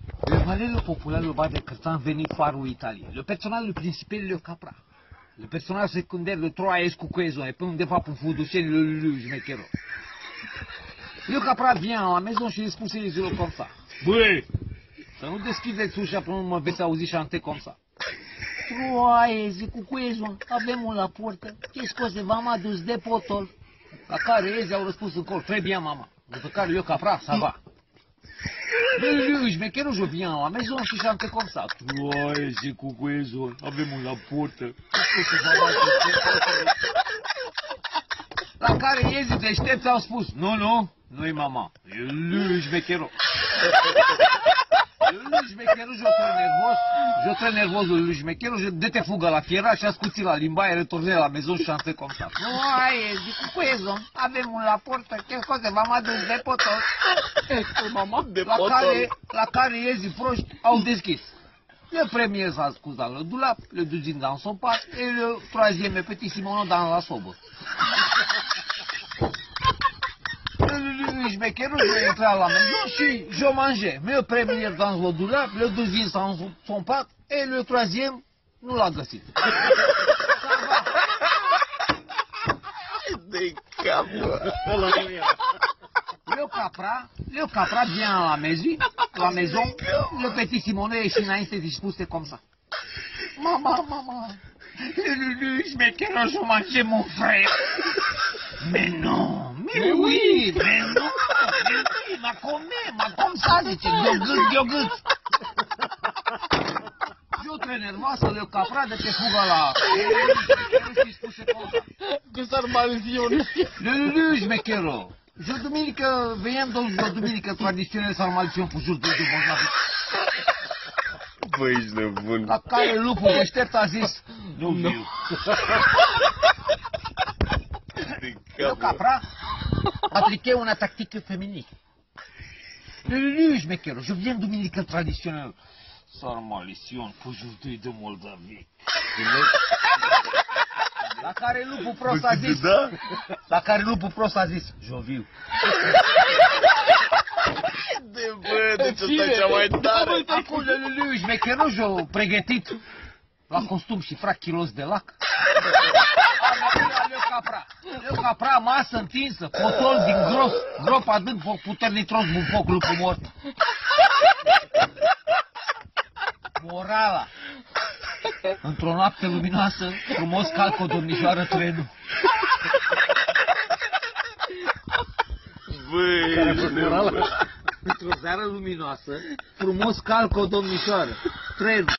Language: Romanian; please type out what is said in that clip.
Le valeur populaire le bas de Cârțan venit farul Italiei. Le personnel principal le Capra. Le personnel secondaire le Troaes cu coesion et puis undeva pe Fuduceni le Jmechero. Le Capra vient à la maison și îi spuse zilul comme ça. Băi, să nu deschideți ușa până nu mă veți auzi șante comme ça. Troaes cu coesion, avem un la portă. Ce scoase v-am adus de potol. La care Ezi au răspuns în cor, très bien, mama. După care le Capra, ça va. Le Jmechero je viens à la maison și chante comme ça. Troaes cu coesion, avem un la portă. La care Ezi deștepți au spus, nu, nu-i mama, e lui Jmechero. Lui Jmechero, je très nervos lui Jmechero, je dete fugă la fiera și a scuțit la limba, e retourné la maison și chante comme ça. Troaes cu coesion, avem un la portă. Ce scoase v-am adus de potol. Mama, de La care Ezi proști au deschis. Le premier s-a scus dans le dulap, le deuxième dans son pat, et le troisième est petit Simono dans la sobă. Le Jmechero, je intré à la maison și je mangeais. Le premier dans le dulap, le deuxième dans son pat, et le troisième nu l-a găsit. De capă. Le Capra vient à la maison, le petit Simono est și înainte dispuse comme ça. Mama, le Jmechero, je mangeais mon frère. Mais non, mais oui, m'a comme ça, zice, gheogât. Eu très nervoasă, le Capra de te fugă la... și spuse comme ça. Că s-ar malziune. Le Jmechero. Je duminică, veiem o duminică tradițională sau malțiune cu jur de bolnavi. Băi, ești nebun. La care lupul deștept a zis, nu viu. Le Capra appliquait una tactique féminine. Le Jmechero, je viens duminică tradițională. Sarmalision, aujourd'hui de Moldavie. La care lupul prost a zis, je viu. Deci asta e cea mai tare. Acum lui Jmechero și-o pregătit la costum și frac kilos de lac. Le Capra, masă întinsă, potol din gros, grop adânc, foc puternic tros, un foc lupul mort. Morala. Într-o noapte luminoasă, frumos calcă o domnișoară trenul. Băi, ești nebun. Într-o seară luminoasă, frumos calcă o domnișoară trenul.